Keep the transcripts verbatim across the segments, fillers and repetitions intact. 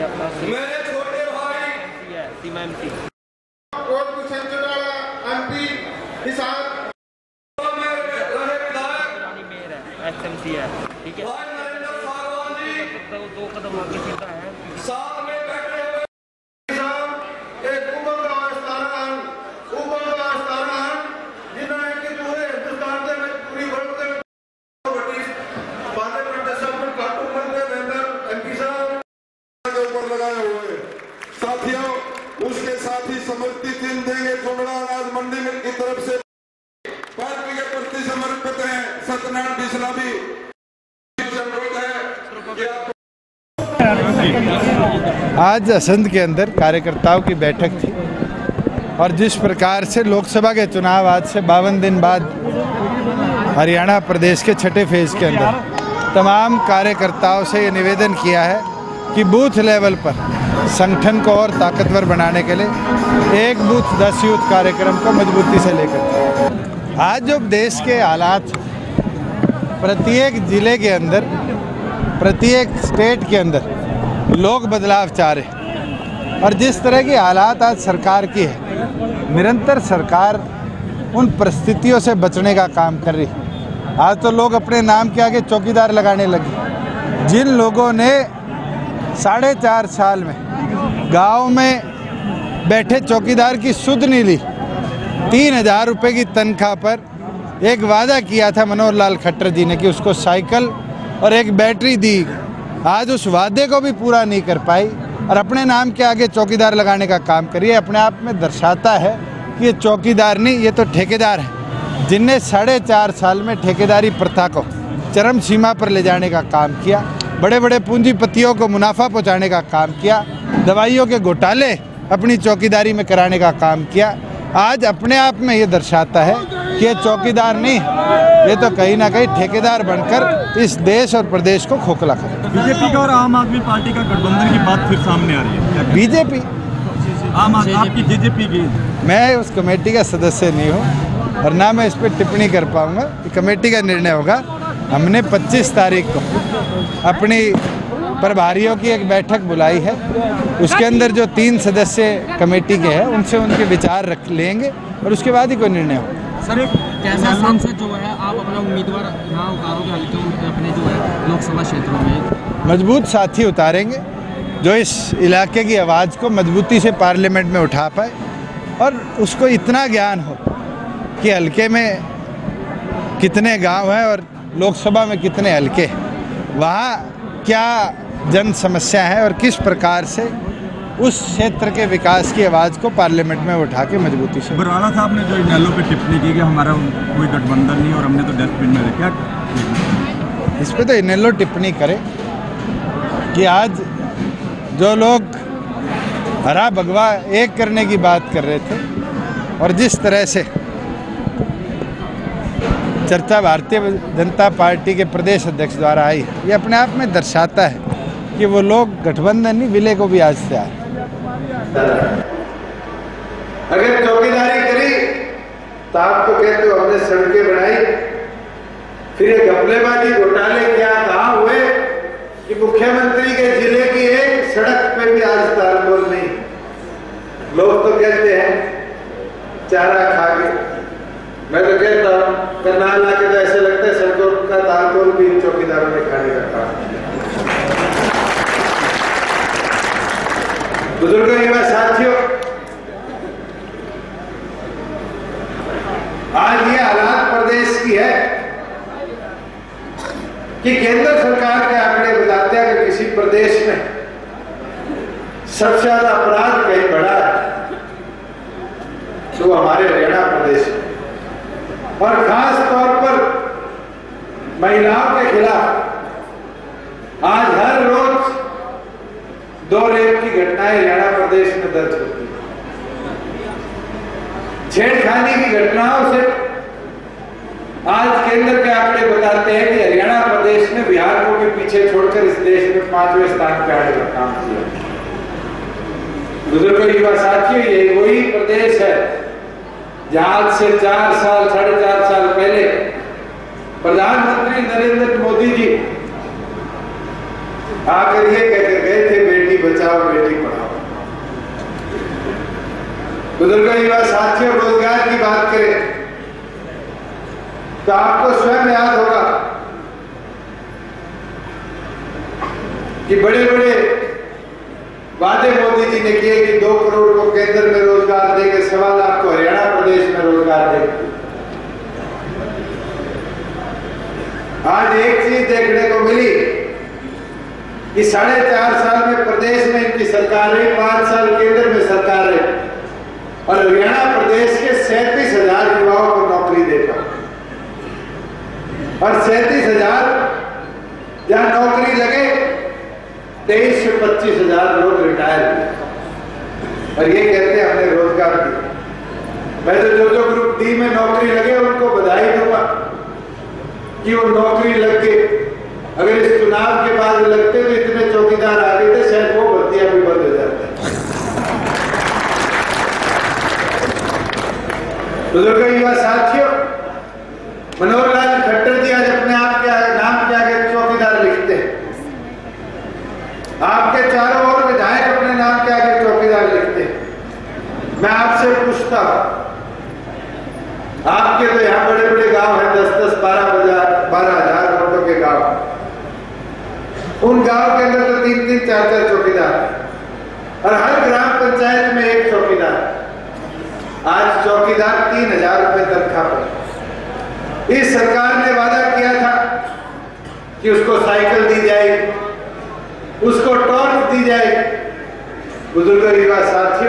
अपना मेरे छोटे भाई सीमा एमसी और कुछ एमपी हिसाब एसएमसी है, ठीक है। तो दो कदम आगे सीधा है। साथियों, उसके साथ ही समर्पित चिन्ह देंगे चुंगड़ा अनाज मंडी की तरफ से पार्टी के प्रति समर्पित हैं सत्यनारायण बिस्ला भी अनुरोध है। आज असंध के अंदर कार्यकर्ताओं की बैठक थी और जिस प्रकार से लोकसभा के चुनाव आज से बावन दिन बाद हरियाणा प्रदेश के छठे फेज के अंदर तमाम कार्यकर्ताओं से ये निवेदन किया है कि बूथ लेवल पर संगठन को और ताकतवर बनाने के लिए एक बूथ दस यूथ कार्यक्रम को मजबूती से लेकर आज जो देश के हालात प्रत्येक जिले के अंदर प्रत्येक स्टेट के अंदर लोग बदलाव चाह रहे और जिस तरह की हालात आज सरकार की है, निरंतर सरकार उन परिस्थितियों से बचने का काम कर रही है। आज तो लोग अपने नाम के आगे चौकीदार लगाने लगे। जिन लोगों ने साढ़े चार साल में गांव में बैठे चौकीदार की सुध नहीं ली, तीन हजार रुपये की तनख्वाह पर एक वादा किया था मनोहर लाल खट्टर जी ने कि उसको साइकिल और एक बैटरी दी, आज उस वादे को भी पूरा नहीं कर पाई और अपने नाम के आगे चौकीदार लगाने का काम करिए। अपने आप में दर्शाता है कि ये चौकीदार नहीं, ये तो ठेकेदार है, जिनने साढ़े चार साल में ठेकेदारी प्रथा को चरम सीमा पर ले जाने का काम किया, बड़े बड़े पूंजीपतियों को मुनाफा पहुंचाने का काम किया, दवाइयों के घोटाले अपनी चौकीदारी में कराने का काम किया। आज अपने आप में ये दर्शाता है कि ये चौकीदार नहीं, ये तो कहीं ना कहीं ठेकेदार बनकर इस देश और प्रदेश को खोखला कर। बीजेपी का और आम आदमी पार्टी का गठबंधन की बात फिर सामने आ रही है। बीजेपी आम आपकी बीजेपी की, मैं उस कमेटी का सदस्य नहीं हूँ और ना मैं इस पर टिप्पणी कर पाऊँगा, कमेटी का निर्णय होगा। हमने पच्चीस तारीख को अपनी प्रभारियों की एक बैठक बुलाई है, उसके अंदर जो तीन सदस्य कमेटी के हैं उनसे उनके विचार रख लेंगे और उसके बाद ही कोई निर्णय होगा। सर एक कैसा सांसद जो है आप अपना उम्मीदवार यहाँ उतारोगे हल्के अपने जो है लोकसभा क्षेत्रों में? मजबूत साथी उतारेंगे जो इस इलाके की आवाज़ को मजबूती से पार्लियामेंट में उठा पाए और उसको इतना ज्ञान हो कि हल्के में कितने गांव हैं और लोकसभा में कितने हल्के हैं, वहाँ क्या जन समस्या है और किस प्रकार से उस क्षेत्र के विकास की आवाज़ को पार्लियामेंट में उठा के मजबूती से। बराला साहब ने जो इनेलो पे टिप्पणी की कि हमारा कोई गठबंधन नहीं और हमने तो डस्टबिन में रखा, इस पे तो इनेलो टिप्पणी करे कि आज जो लोग हरा भगवा एक करने की बात कर रहे थे और जिस तरह से चर्चा भारतीय जनता पार्टी के प्रदेश अध्यक्ष द्वारा आई, ये अपने आप में दर्शाता है कि वो लोग गठबंधन नहीं विलय को भी आज से आए। अगर चौकीदारी करी तो आपको कहते हो हमने सड़कें बनाई, फिर ये घपलेबाजी घोटाले क्या कहाँ हुए कि मुख्यमंत्री के जिले की एक सड़क पे भी आज तालमेल नहीं। लोग तो कहते हैं चारा खा के, मैं तो कहता हूँ करनाल आके तो ऐसे लगता है सड़कों का तालमेल भी इन चौकीदारों ने खाने का काम किया। बुजुर्गों युवा साथियों, आज ये हालात प्रदेश की है कि केंद्र सरकार के आंकड़े बताते हैं कि किसी प्रदेश में सबसे ज्यादा अपराध कहीं बढ़ा है तो हमारे हरियाणा प्रदेश में, और खास तौर पर महिलाओं के खिलाफ आज हर रोज दो रेप की घटनाएं हरियाणा प्रदेश में दर्ज होती है। छेड़खानी की घटनाओं से आज केंद्र के आंकड़े बताते हैं कि हरियाणा प्रदेश ने बिहार को भी पीछे छोड़कर इस देश में पांचवें स्थान पर आने का काम किया। बुजुर्गों युवा साथियों, ये वही प्रदेश है जहां आज से चार साल साढ़े चार साल पहले प्रधानमंत्री नरेंद्र मोदी जी आकर ये कहकर गए थे बेटी बचाओ बुजुर्ग युवा साथियों, रोजगार की बात करें तो आपको स्वयं याद होगा कि बड़े बड़े वादे मोदी जी ने किए कि दो करोड़ को केंद्र में रोजगार देंगे, सवा लाख को हरियाणा प्रदेश में रोजगार देंगे। आज एक चीज देखने को मिली कि साढ़े चार साल में प्रदेश में इनकी सरकार रही, पांच साल केंद्र में सरकार रही और हरियाणा प्रदेश के सैंतीस हजार युवाओं को नौकरी देगा और सैंतीस हजार जहां नौकरी लगे तेईस से पच्चीस हजार लोग रिटायर हुए और ये कहते हैं हमने रोजगार दिया। मैं तो जो जो ग्रुप डी में नौकरी लगे उनको बधाई दूंगा कि वो नौकरी लग गई। अगर इस चुनाव के बाद लगते तो इतने चौकीदार आ गए थे, शायद वो भर्तियां भी बंद हो जाती। बुजुर्ग युवा साथियों, मनोहर लाल खट्टर जी आज अपने आप के नाम के आगे चौकीदार लिखते हैं। आपके चारों ओर विधायक अपने नाम के आगे चौकीदार लिखते हैं। मैं आपसे पूछता हूं, आपके तो यहाँ बड़े बड़े गांव हैं, दस दस बारह हजार बारह हजार वोटों के गांव, उन गांव के अंदर तो तीन तीन चार चार चौकीदार और हर ग्राम पंचायत में एक चौकीदार। आज चौकीदार तीन हजार रुपए तनख्वाह पर। इस सरकार ने वादा किया था कि उसको साइकिल दी जाएगी, उसको टॉर्च दी जाएगी। बुजुर्ग युवा साथियों,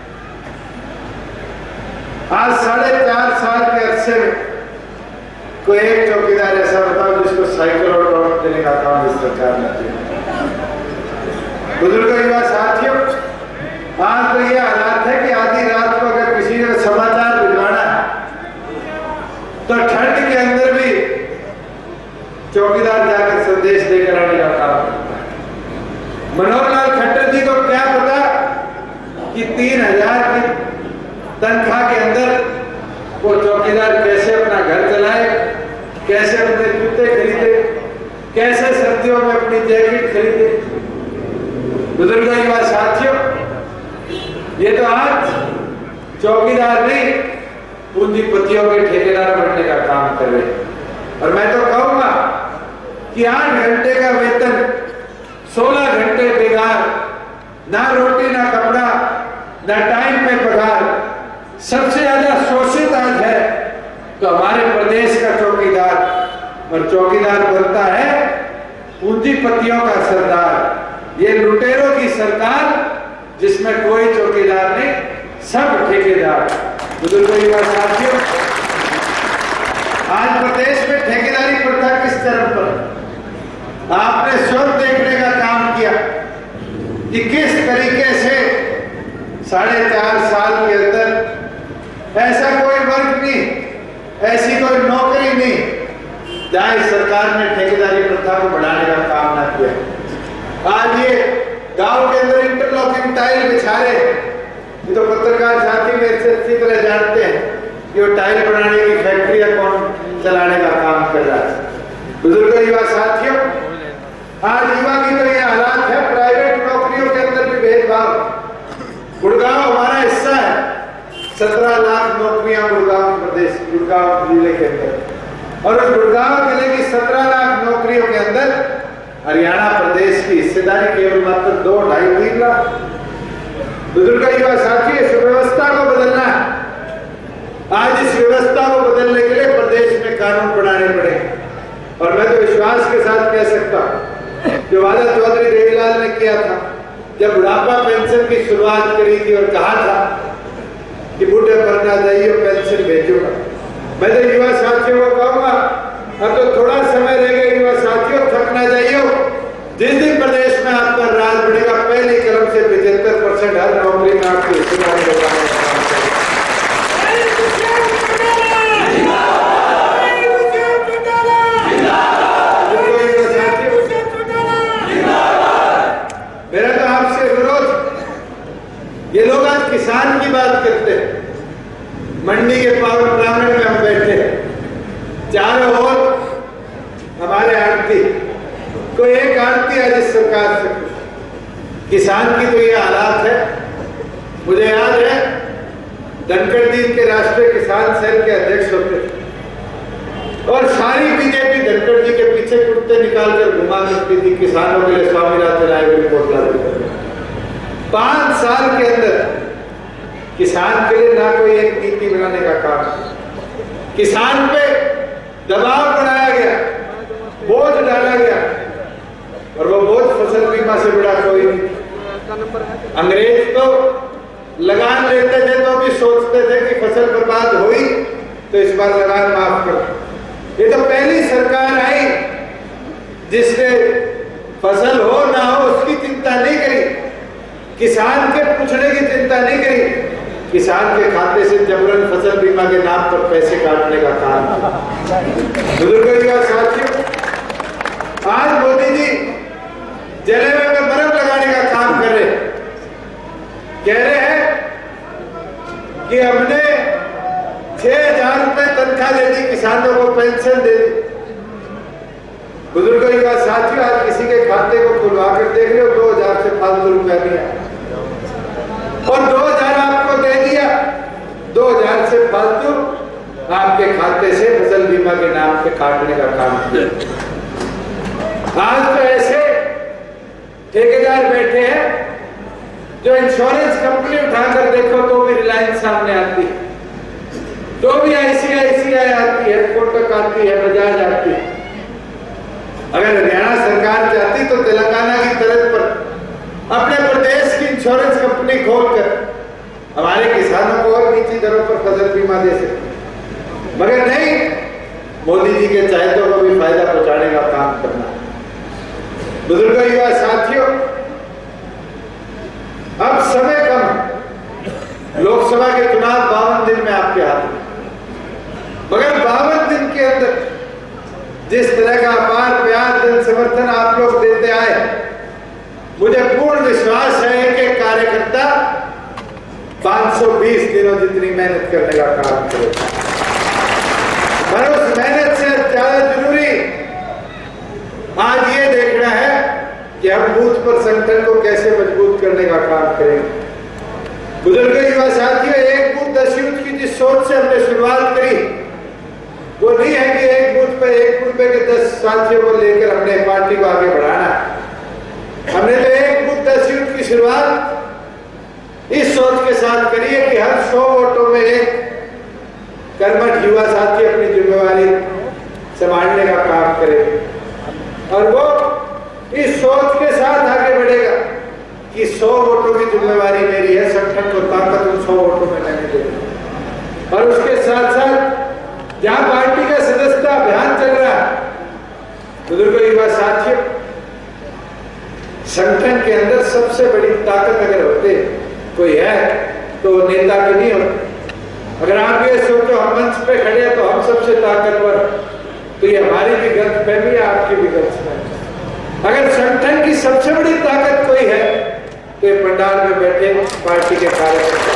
आज साढ़े चार साल के अरसे में कोई एक चौकीदार ऐसा बताओ जिसको साइकिल और टॉर्च देने का काम इस सरकार ने किया। बुजुर्ग युवा साथियों, आज तो ये हालात है कि आधी रात को अगर किसी ने समाचार भिजवाना है तो ठंड के अंदर भी चौकीदार जाकर संदेश देकर आने का काम करता है। मनोहर लाल खट्टर जी को क्या पता कि तीन हजार की तनख्वाह के अंदर वो चौकीदार कैसे अपना घर चलाए, कैसे अपने जूते खरीदे, कैसे सर्दियों में अपनी जैकेट खरीदे। बुजुर्ग युवा साथियों, ये तो आज चौकीदार नहीं पूंजीपतियों के ठेकेदार बनने का काम कर रहे हैं। और मैं तो कहूंगा कि आठ घंटे का वेतन, सोलह घंटे बेकार, ना रोटी ना कपड़ा ना टाइम पे पगार, सबसे ज्यादा शोषित आज है तो हमारे प्रदेश का चौकीदार। और चौकीदार बनता है पूंजीपतियों का सरदार। ये लुटेरों की सरकार जिसमें कोई चौकीदार नहीं, सब ठेकेदार। बुजुर्ग युवा साथियों, आज प्रदेश में ठेकेदारी प्रथा किस चरम पर? आपने स्वयं देखने का काम किया कि किस तरीके से साढ़े चार साल के अंदर ऐसा कोई वर्ग नहीं, ऐसी कोई नौकरी नहीं जहां इस सरकार ने ठेकेदारी प्रथा को बढ़ाने का काम ना किया। आज ये गांव के अंदर इंटरलॉकिंग टाइल बिछा रहे, ये तो पत्रकार साथी मेरे से अच्छी तरह जानते हैं कि वो टाइल बनाने की फैक्ट्रियां कौन चलाने का काम कर रहा है। बुजुर्ग युवा साथियों, आज युवा की तो ये हालात है, प्राइवेट नौकरियों के अंदर भी भेदभाव। गुड़गांव हमारा हिस्सा है, सत्रह लाख नौकरियां गुड़गांव प्रदेश गुड़गांव जिले के अंदर, और उस गुड़गांव जिले की सत्रह लाख नौकरियों के अंदर हरियाणा प्रदेश की हिस्सेदारी केवल मात्र दो ढाई तीन लाख। बुजुर्ग युवा साथी, इस व्यवस्था को बदलना है। आज इस व्यवस्था को बदलने के लिए प्रदेश में कानून बनाने पड़े। और मैं तो विश्वास के साथ कह सकता हूं, जो वादा चौधरी देवीलाल ने किया था जब बुढ़ापा पेंशन की शुरुआत करी थी और कहा था कि बूढ़े पर ना जाइए पेंशन भेजूंगा, मैं तो युवा साथियों को कहूंगा अब तो थोड़ा समय रह गया। युवा साथियों, थक ना जाइए। जिस दिन प्रदेश में आपका राज बढ़ेगा, पहले क्रम से पचहत्तर परसेंट हर नौकरी में आपकी हिस्सेदारी बढ़ाने का काम करें। मेरा तो आपसे अनुरोध, ये लोग आज किसान की बात करते हैं। मंडी के पावन प्रांगण में हम बैठे हैं, चारों ओर हमारे आरती, कोई एक आरती है जिस सरकार से। किसान की तो ये हालात है। मुझे याद है धनखड़ जी के राष्ट्रीय किसान सेल के अध्यक्ष होते थे और सारी बीजेपी धनखड़ जी के पीछे कुत्ते निकालकर घुमा करती थी किसानों के लिए स्वामीनाथन आयोग रिपोर्ट लागू करने। पांच साल के अंदर किसान के लिए ना कोई एक नीति बनाने का काम, किसान पे दबाव बनाया गया, बोझ डाला गया और वो बोझ फसल बीमा से बड़ा कोई नहीं। अंग्रेज तो लगान लेते थे तो भी सोचते थे कि फसल बर्बाद हुई तो इस बार लगान माफ कर। ये तो पहली सरकार आई जिसने फसल हो ना हो उसकी चिंता नहीं करी, किसान के पूछने की चिंता नहीं करी, किसान के खाते से जबरन फसल बीमा के नाम पर पैसे काटने का काम। बुजुर्गों और साथियों, आज मोदी जी जलेबे में बर्फ लगाने का काम कर रहे, कह रहे हैं कि हमने छह हजार रुपए तनख्वाह दे दी, किसानों को पेंशन दे दी। बुजुर्गों और साथियों, आज किसी के खाते को खुलवा कर देख रहे हो, दो हजार से फालतू रुपया नहीं आया और दो हजार आपको दे दिया, दो हजार से फालतू आपके खाते से फसल बीमा के नाम पे काटने का काम किया। आज तो ऐसे ठेकेदार बैठे हैं जो इंश्योरेंस कंपनी उठाकर देखो तो भी रिलायंस सामने आती है, तो भी आईसीआईसीआई आती है, कोटक आती है, बजाज आती है। अगर हरियाणा सरकार चाहती तो तेलंगाना की तर्ज पर अपने प्रदेश की इंश्योरेंस कंपनी खोलकर हमारे किसानों को और नीची दरों पर फसल बीमा दे सकती, मगर नहीं, मोदी जी के चाहतों को भी फायदा पहुंचाने का काम करना। बुजुर्गों युवा साथियों, अब समय कम है, लोकसभा के चुनाव बावन दिन में आपके हाथ में, मगर बावन दिन के अंदर जिस तरह का अपार प्यार जन समर्थन आप लोग देते आए, मुझे पूर्ण विश्वास है कि कार्यकर्ता पाँच सौ बीस दिनों जितनी मेहनत करने का काम करेगा। पर उस मेहनत से ज्यादा जरूरी आज ये देखना है कि हम बूथ पर संगठन को कैसे मजबूत करने का काम करेंगे। बुजुर्ग युवा साथियों, एक बूथ दस यूथ की जिस सोच से हमने शुरुआत करी वो नहीं है कि एक बूथ पे एक रुपए के दस साथियों को लेकर हमने पार्टी को आगे बढ़ाना। हमने तो एक बूथ दस यूथ की शुरुआत इस सोच के साथ करी है कि हर सौ वोटों में एक कर्मठ युवा साथी अपनी जिम्मेवारी संभालने का काम करे और वो इस सोच के साथ आगे बढ़ेगा कि सौ वोटों की जिम्मेवारी मेरी है, संगठन को ताकत उन सौ वोटों में मैंने देना। और उसके साथ साथ जहां पार्टी का सदस्यता अभियान चल रहा है, बुजुर्गों युवा साथियों, संगठन के अंदर सबसे बड़ी ताकत अगर होते कोई है तो नेता की नहीं होती। अगर आप ये सोचो हम मंच पे खड़े हैं तो हम सबसे ताकतवर, तो ये हमारी भी गलतफहमी है, आपकी भी गलतफहमी। अगर संगठन की सबसे बड़ी ताकत कोई है तो ये पंडाल में बैठे पार्टी के कार्यकर्ता,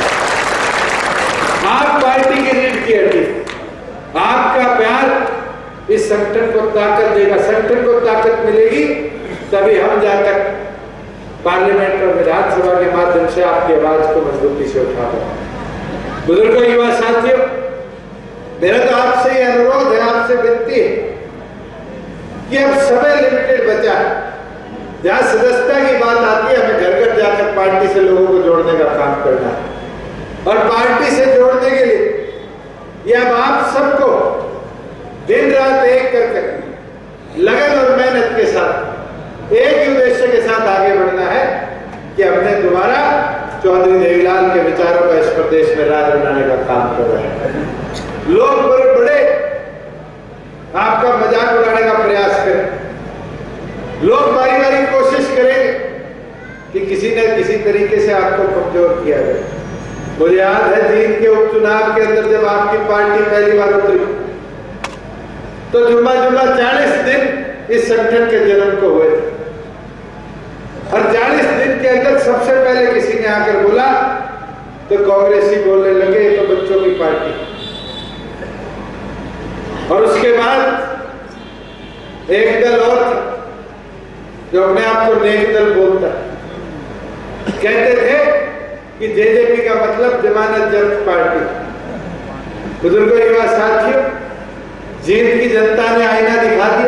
आप पार्टी की रीढ़ की हड्डी, आपका प्यार इस संगठन को ताकत देगा। संगठन को ताकत मिलेगी तभी हम जाकर पार्लियामेंट और विधानसभा के माध्यम से आपकी आवाज को मजबूती से उठा पाएंगे। बुजुर्गों युवा साथियों, मेरा तो आपसे ये अनुरोध है, आपसे विनती है कि अब समय लिमिटेड बचा है। जहां सदस्यता की बात आती है, हमें घर घर जाकर पार्टी से लोगों को जोड़ने का काम करना है और पार्टी से जोड़ने के लिए ये अब आप सबको दिन रात एक कर कर लगन और मेहनत के साथ एक ही उद्देश्य के साथ आगे बढ़ना है कि हमने दोबारा चौधरी देवीलाल के विचारों का इस प्रदेश में राज बनाने का काम कर रहे हैं। लोग बड़े बड़े आपका मजाक उड़ाने का प्रयास करें, लोग बारी बारी कोशिश करेंगे कि किसी न किसी तरीके से आपको कमजोर किया जाए। मुझे याद है जींद के उपचुनाव के अंदर जब आपकी पार्टी पहली बार उतरी तो जुम्मा जुम्मा चालीस दिन इस संगठन के जन्म को हुए थे और चालीस दिन के अंदर सबसे पहले किसी ने आकर बोला तो कांग्रेसी बोलने लगे तो बच्चों की पार्टी, और उसके बाद एक दल और था जो अपने आप को नेक दल बोलता, कहते थे कि जेजेपी का मतलब जमानत जब्त पार्टी। बुजुर्गों, युवा साथियों, जींद की जनता ने आईना दिखा दिया।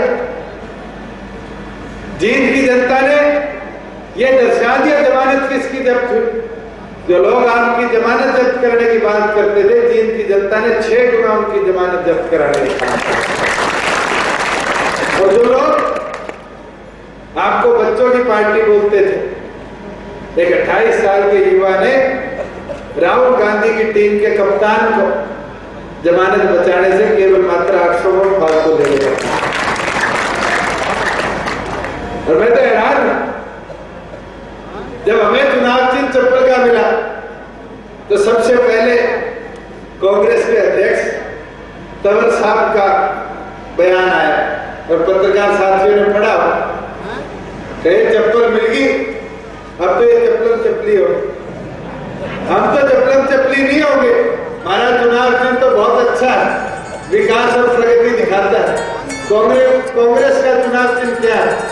जींद की जनता ने यह दर्शा दिया जमानत किसकी जब्त हुई। जो लोग आपकी जमानत जब्त करने की बात करते थे, जींद की जनता ने छह गुना उनकी जमानत जब्त कराने की बात की। और जो लोग आपको बच्चों की पार्टी बोलते थे, एक अट्ठाईस साल के युवा ने राहुल गांधी की टीम के कप्तान को जमानत बचाने से केवल मात्र आठ सौ वोट फालतू ले लिया। और मैं तो हैरान हूं, जब हमें चुनाव चिन्ह चप्पल का मिला तो सबसे पहले कांग्रेस के अध्यक्ष तंवर साहब का बयान आया और पत्रकार साथियों ने पढ़ा, कहे चप्पल मिल गई, अब तो ये चप्पल चप्पली हो। हम तो चप्पल चप्पली नहीं होंगे, हमारा चुनाव चिन्ह तो बहुत अच्छा है, विकास और प्रगति दिखाता है। कांग्रेस कांग्रेस का चुनाव चिन्ह क्या है?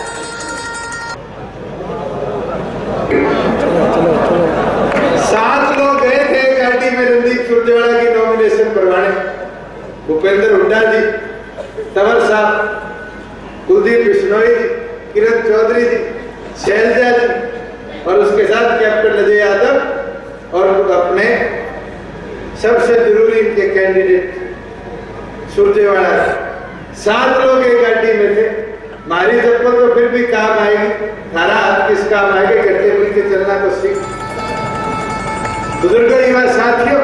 सात लोग गए थे गाड़ी में रणदीप सुरजेवाला की नॉमिनेशन करवाने, भूपेंद्र हुड्डा जी, तंवर साहब, कुलदीप बिश्नोई जी, किरण चौधरी जी, शैलजा जी और उसके साथ कैप्टन अजय यादव और अपने सबसे जरूरी इनके कैंडिडेट सुरजेवाला। सात लोग एक गाड़ी में थे। हमारी चप्पल तो फिर भी काम आएगी, थारा हाथ किस काम आएगा, कहते मिलकर चलना तो सीख। बुजुर्गों, युवा साथियों,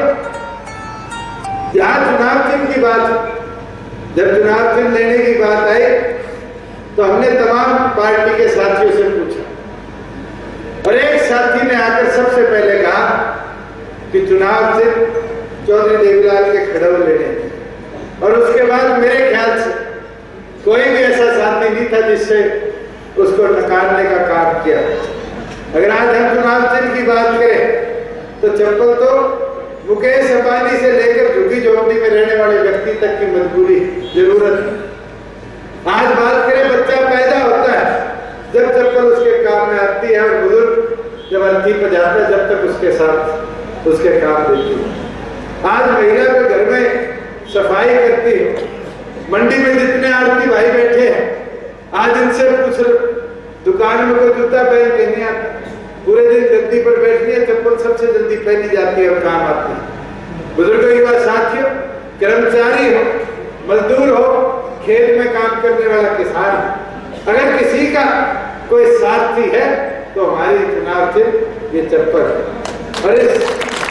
यहां चुनाव चिन्ह की बात, जब चुनाव चिन्ह लेने की बात आई तो हमने तमाम पार्टी के साथियों से पूछा और एक साथी ने आकर सबसे पहले कहा कि चुनाव चिन्ह चौधरी देवीलाल के खड़े लेने, और उसके बाद मेरे ख्याल से कोई भी ऐसा साथी नहीं था जिससे उसको नकारने का काम किया। अगर आज हम चुनाव चिन्ह की बात करें तो चप्पल तो मुकेश अंबानी से लेकर झुग्गी झोपड़ी में रहने वाले व्यक्ति तक की मजबूरी जरूरत है। आज बात करें, बच्चा पैदा होता है जब चप्पल उसके काम में आती है, और बुजुर्ग जब अर्थी पर जाता है जब तक उसके साथ उसके काम देती है। आज महिला के घर में सफाई करती है, मंडी में जितने आरती भाई बैठे हैं, आज इनसे पूछ, दुकान में कोई जूता पहन के नहीं आता, पूरे दिन गद्दी पर बैठती है, चप्पल सबसे जल्दी पहनी जाती है और काम आती है। बुजुर्गों, युवा साथियों, कर्मचारी हो, मजदूर हो, खेत में काम करने वाला किसान, अगर किसी का कोई साथी है तो हमारी चुनाव चिन्ह ये चप्पल है। और इस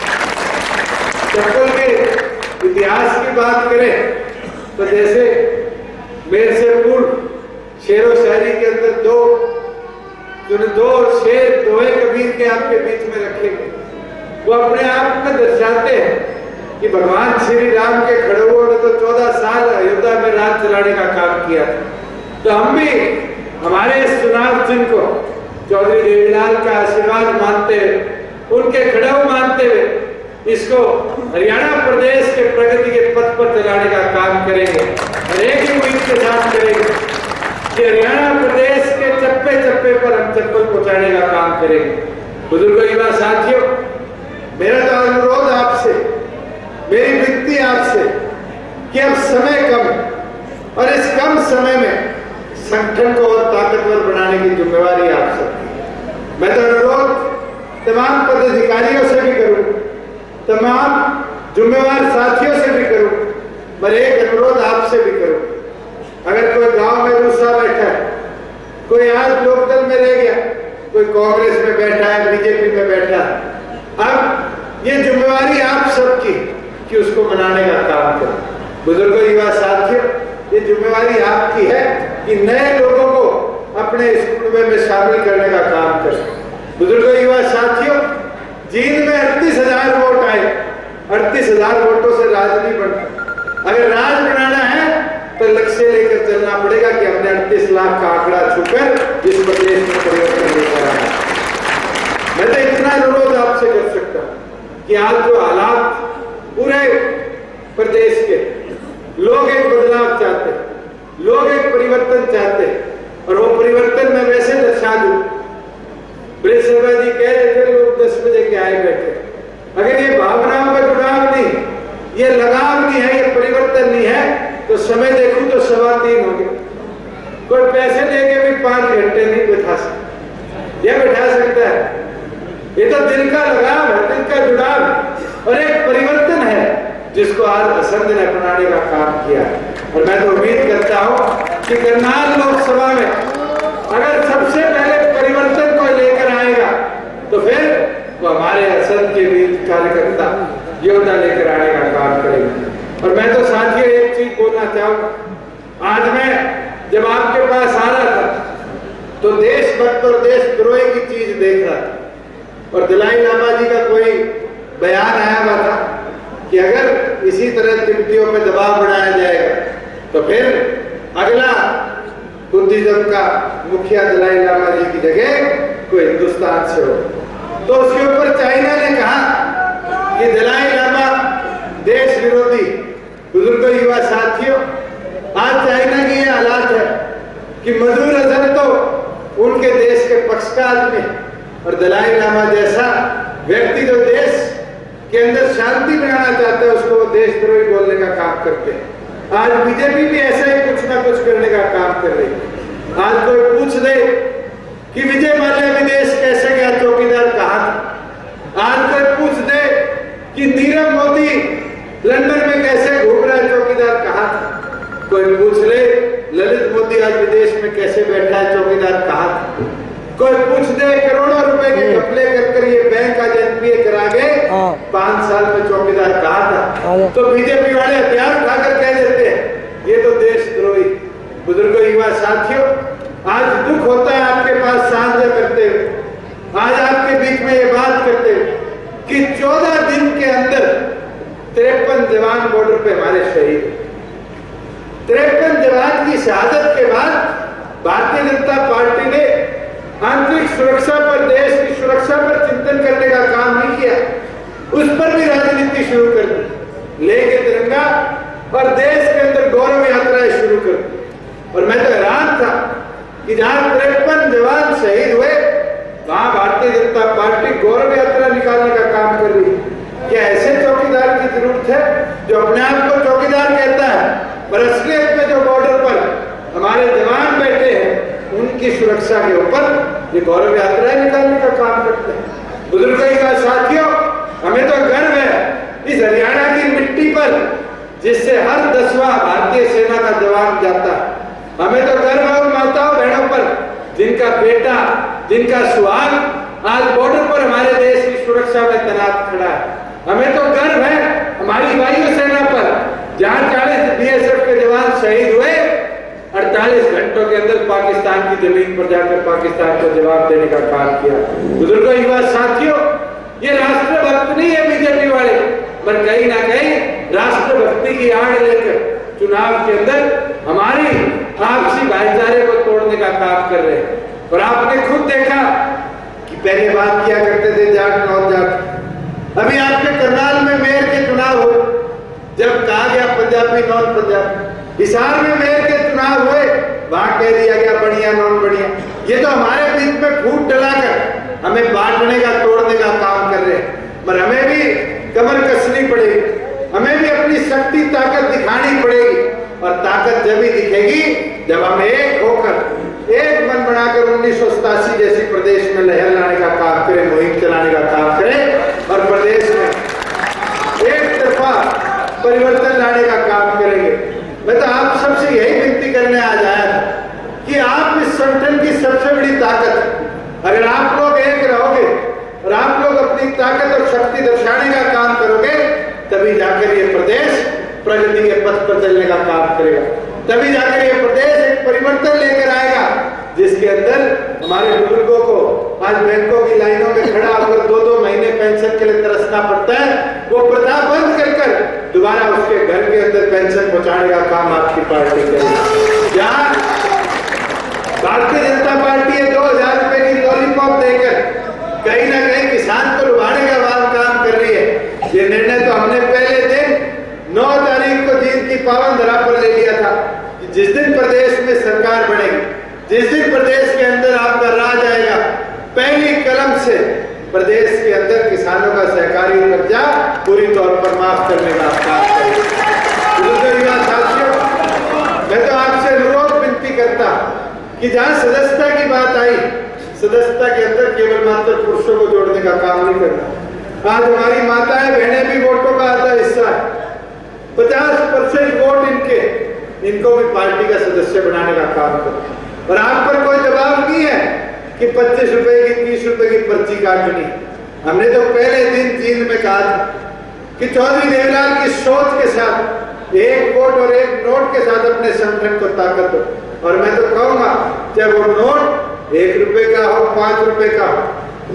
चप्पल के इतिहास की बात करें तो जैसे मेरे से पूर्व शेरो शायरी के अंदर दो दो शेर दोहे कबीर के आपके बीच में रखे गए, वो अपने आप में दर्शाते हैं कि भगवान श्री राम के खड़ुओं ने तो चौदह साल अयोध्या में राज चलाने का काम किया था। तो हम भी हमारे इस चुनाव चिन्ह को चौधरी देवीलाल का आशीर्वाद मानते हुए, उनके खड़ाऊ मानते हुए, इसको हरियाणा प्रदेश के प्रगति के पथ पर चलाने का काम करेंगे और एक ही उम्मीद के साथ करेंगे कि हरियाणा प्रदेश के चप्पे चप्पे पर हम चप्पल पहुंचाने का काम करेंगे। बुजुर्गों, युवा साथियों, मेरा तो अनुरोध आपसे, मेरी विनती आपसे कि अब समय कम है और इस कम समय में संगठन को और ताकतवर बनाने की जिम्मेवारी आप सबकी। मैं तो अनुरोध तमाम पदाधिकारियों से भी करूं, तमाम जिम्मेवार साथियों से भी करूं, पर एक अनुरोध आपसे भी करूं, अगर कोई गांव में दूसरा बैठा है, कोई आज लोकदल में रह गया, कोई कांग्रेस में बैठा है, बीजेपी में बैठा है, अब ये जिम्मेवारी आप सबकी कि उसको मनाने का काम करें। बुजुर्गों, युवा साथियों, ये जिम्मेवारी आपकी है कि नए लोगों को अपने इस कुटुंब में शामिल करने का काम करें। बुजुर्गों, युवा साथियों, जींद में अड़तीस हजार वोट आए, अड़तीस हजार वोटों से राज नहीं बनता। अगर राज बनाना है तो लक्ष्य लेकर चलना पड़ेगा कि हमने अड़तीस लाख का आंकड़ा छूकर इस प्रदेश में परिवर्तन लेकर आना। मैं तो इतना अनुरोध आपसे कर सकता हूं कि आज जो हालात पूरे प्रदेश के, लोग एक बदलाव चाहते हैं, लोग एक परिवर्तन चाहते हैं, और वो परिवर्तन मैं वैसे दर्शा दूं। ब्रिज शर्मा जी कह रहे थे लोग दस बजे के आए बैठे, अगर ये भावनाओं का जुड़ाव नहीं, ये लगाव नहीं है, ये परिवर्तन नहीं है, तो समय देखूं तो सवा तीन हो गए। कोई पैसे लेके भी पांच घंटे नहीं बैठा सकता, यह बैठा सकता है। ये तो दिल का लगाव है, दिल का जुड़ाव है और एक परिवर्तन है जिसको आज असंध ने अपनाने का काम किया। और मैं तो उम्मीद करता हूं कि करनाल लोकसभा में अगर सबसे पहले परिवर्तन को लेकर आएगा तो फिर वो हमारे असंध के बीच कार्यकर्ता योद्धा लेकर आने का काम करेगा। और मैं तो साथियों एक चीज बोलना चाहूंगा, आज मैं जब आपके पास आ रहा था तो देशभक्त और देशद्रोही की चीज देख रहा था और दलाई लामा जी का कोई बयान आया हुआ था कि अगर इसी तरह तिब्बतियों पे दबाव बढ़ाया जाएगा तो फिर अगला बुद्धिज्म का मुखिया दलाई लामा जी की जगह कोई हिंदुस्तान से हो। तो उसके ऊपर चाइना ने कहा कि दलाई लामा देश विरोधी। बुजुर्गों, युवा साथियों, आज चाइना की ये हालात है कि मसूद अजहर तो उनके देश के पक्ष का आदमी और दलाई लामा जैसा व्यक्ति जो देश के अंदर शांति बनाना चाहते हैं उसको वो देशद्रोही बोलने का काम करते हैं। आज बीजेपी भी ऐसा ही कुछ ना कुछ करने का काम कर रही है। आज कोई पूछ दे कि विजय माल्या विदेश कैसे गया, चौकीदार कहा था। आज कोई पूछ दे कि नीरव मोदी लंदन में कैसे घूम रहा है, चौकीदार कहा था। कोई पूछ ले ललित मोदी आज विदेश में कैसे बैठा है, चौकीदार कहा था। कोई पूछ दे करोड़ों रुपए के घपले कर कर ये बैंक आज एनपीए करा गए, पांच साल में चौकीदार कहा था। तो बीजेपी वाले हथियार उठाकर कह देते हैं ये तो देशद्रोही। बुजुर्गों, युवा साथियों, आज दुख होता है आपके पास साझा करते हुए, आज आपके बीच में ये बात करते हुए कि चौदह दिन के अंदर तिरपन जवान बॉर्डर पे हमारे शहीद। तिरपन जवान की शहादत के बाद भारतीय जनता पार्टी ने आंतरिक सुरक्षा पर, देश की सुरक्षा पर चिंतन करने का काम नहीं किया, उस पर भी राजनीति शुरू कर दी, लेके तिरंगा और देश के अंदर गौरव यात्राएं शुरू कर दी। और मैं तो हैरान था कि जहां तिरपन जवान शहीद हुए वहां भारतीय जनता पार्टी गौरव यात्रा निकालने का काम कर रही है। क्या ऐसे चौकीदार की जरूरत है जो अपने आप को चौकीदार कहता है पर असलियत में जो बॉर्डर पर हमारे जवान बैठे हैं उनकी सुरक्षा के ऊपर ये गौरव यात्राएं निकालने का काम करते हैं। बुजुर्गों का साथियों, हमें तो गर्व है इस हरियाणा की मिट्टी पर जिससे हर दसवां भारतीय सेना का जवान जाता है। हमें तो गर्व है उन माताओं बहनों पर जिनका बेटा, जिनका सुहाग आज बॉर्डर पर हमारे देश की सुरक्षा में तैनात खड़ा है। हमें तो गर्व है हमारी वायु सेना पर जहां चालीस बीएसएफ के जवान शहीद हुए, अड़तालीस घंटों के अंदर पाकिस्तान की जमीन पर जाकर पाकिस्तान को जवाब देने का काम किया। बुजुर्गों, युवा साथियों, ये राष्ट्रभक्त नहीं है बीजेपी वाले, पर कहीं ना कहीं राष्ट्रभक्ति की आड़ लेकर चुनाव के अंदर हमारी आपसी भाईचारे को तोड़ने का काम कर रहे हैं। और आपने खुद देखा कि पहले बात किया करते थे जाट नॉन जाट, अभी आपके करनाल में मेयर के चुनाव हुए, जब कहा गया पंजाबी नॉन पंजाबी। हिसार में मेयर के चुनाव हुए, वहां कह दिया गया बढ़िया नॉन बढ़िया। ये तो हमारे बीच में फूट डलाकर हमें बांटने का, तोड़ने का काम कर रहे हैं। पर हमें भी कमर कसनी पड़ेगी, हमें भी अपनी शक्ति ताकत दिखानी पड़ेगी। और ताकत जब ही दिखेगी जब हम एक होकर, एक मन बनाकर उन्नीस सौ सतासी जैसी प्रदेश में लहर लाने का काम करें, मुहिम चलाने का काम करें और प्रदेश में एक तरफा परिवर्तन लाने का काम करेंगे। मैं तो आप सबसे यही विनती करने आ जाया था कि आप इस संगठन की सबसे बड़ी ताकत, अगर आप लोग एक रहोगे और आप लोग अपनी ताकत और शक्ति दर्शाने का काम करोगे, तभी जाकर ये प्रदेश प्रगति के पथ पर चलने का काम करेगा, तभी जाकर ये प्रदेश एक परिवर्तन लेकर आएगा जिसके अंदर हमारे बुजुर्गों को आज बैंकों की लाइनों में खड़ा होकर दो दो महीने पेंशन के लिए तरसना पड़ता है, वो प्रथा बंद कर कर दोबारा उसके घर के अंदर पेंशन पहुंचाने का काम आपकी पार्टी करेगी। जहां भारतीय जनता पार्टी है दो हजार रुपए की लॉलीपॉप देकर कहीं ना कहीं किसान को लुभाने का काम कर रही है। ये निर्णय तो हमने पहले दिन नौ तारीख को दिन की पावन धरा पर ले लिया था कि जिस दिन प्रदेश में सरकार बनेगी, जिस दिन प्रदेश के अंदर आपका राज आएगा, पहली कलम से प्रदेश के अंदर किसानों का सहकारी कर्जा पूरी तौर पर माफ करने का काम करें। साथियों, मैं तो आपसे अनुरोध विनती करता कि जहां सदस्यता की बात आई, सदस्यता के अंदर केवल मात्र पुरुषों को जोड़ने का काम नहीं करना। आज हमारी माताएं बहनें भी वोटों का आधा हिस्सा है, पचास परसेंट वोट इनके, इनको भी पार्टी का सदस्य बनाने का काम करो। और आप पर कोई दबाव नहीं है कि पच्चीस रुपए की तीस रुपए की पर्ची काटनी। हमने तो पहले दिन चीन में कहा था कि चौधरी देवलाल की सोच के साथ एक वोट और एक नोट के साथ अपने संगठन को ताकत दो। और मैं तो कहूंगा चाहे वो नोट एक रुपए का हो, पांच रुपए का हो,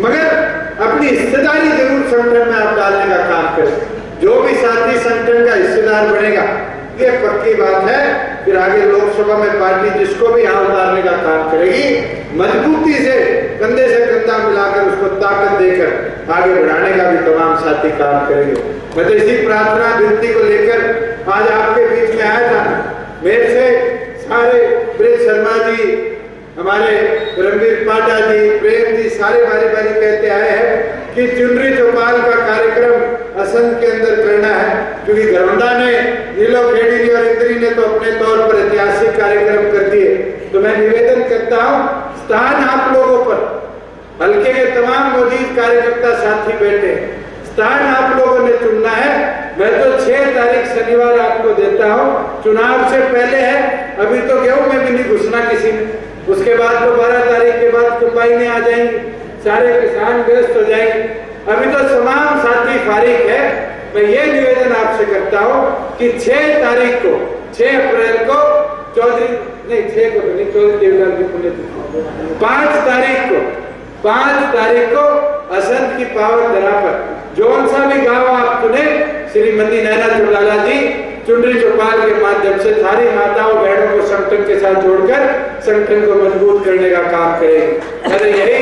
मगर अपनी हिस्सेदारी जरूर संगठन में आप डालने का काम करें। जो भी साथी संगठन का हिस्सेदार बनेगा, ये पक्की बात है, फिर आगे लोकसभा में पार्टी जिसको भी यहाँ उतारने का काम करेगी, मजबूती से कंधे से कंधा मिलाकर उसको ताकत देकर आगे बढ़ाने का भी तमाम साथी काम करेंगे। मैं तो इसी प्रार्थना विनती को लेकर आज आपके बीच में आया था। मेरे से सारे ब्रिज शर्मा जी, हमारे रणवीर पाटा जी, प्रेम जी, सारे बारी बारी कहते आए हैं कि चुनरी चौपाल का कार्यक्रम असंध के अंदर करना है, क्योंकि घरौंदा ने, नीलो खेड़ी जी और इंद्री ने तो अपने तौर पर ऐतिहासिक कार्यक्रम कर दिए। तो मैं निवेदन करता हूँ, स्थान आप लोगों पर, हल्के के तमाम मौजूद कार्यकर्ता साथी बैठे, स्थान आप लोगों ने चुनना है। मैं तो छह तारीख शनिवार आपको देता हूँ, चुनाव से पहले है, अभी तो गेहूं में भी नहीं घुसना किसी ने, उसके बाद तो बारह तारीख के बाद कंबाइनें आ जाएंगी, सारे किसान व्यस्त हो जाएंगे। अभी तो तमाम साथी फारिग है। मैं ये निवेदन आपसे करता हूँ कि छह तारीख को, छह अप्रैल को चौधरी नहीं छह को तो नहीं चौधरी देवलाल की पुण्यतिथि, पांच तारीख को पांच तारीख को असंध की पावन धरा पर जौन सा भी गांव आप चुने, श्रीमती नैना चौलाला जी चुनरी चौपाल के माध्यम से सारी माताओं बहनों को संगठन के साथ जोड़कर संगठन को मजबूत करने का काम करेंगे। मैं तो यही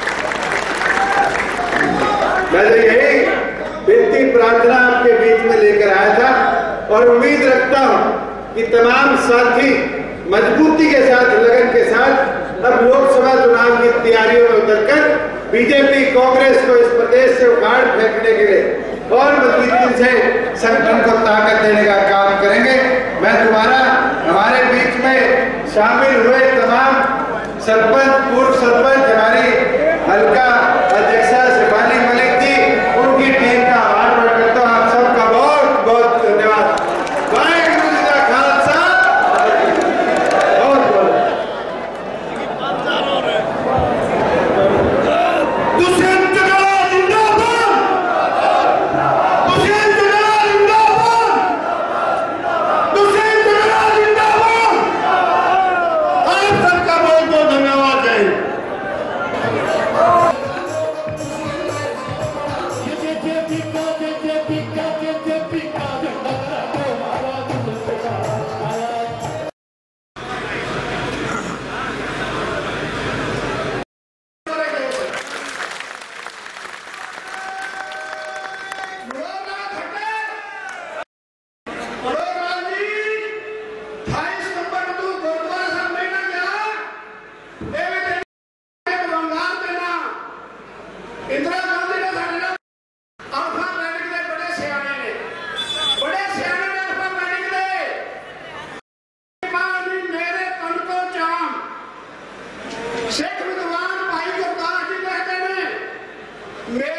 मैं तो यही विनती प्रार्थना आपके बीच में लेकर आया था और उम्मीद रखता हूं कि तमाम साथी मजबूती के साथ, लगन के साथ अब लोकसभा चुनाव की तैयारियों में उतरकर बीजेपी कांग्रेस को इस प्रदेश से उखाड़ फेंकने के लिए और मजबूती से संगठन को ताकत देने का काम करेंगे। मैं दोबारा हमारे बीच में शामिल हुए तमाम सरपंच, पूर्व सरपंच, हमारी हल्का अध्यक्षा शिफाली मलिक जी, उनकी टीम का आभार प्रकट करता हूं। आप सबका बहुत बहुत धन्यवाद। वाहेगुरु जी का खालसा, बहुत बहुत सिख विद्वान भाई गुरदास जी कहते हैं,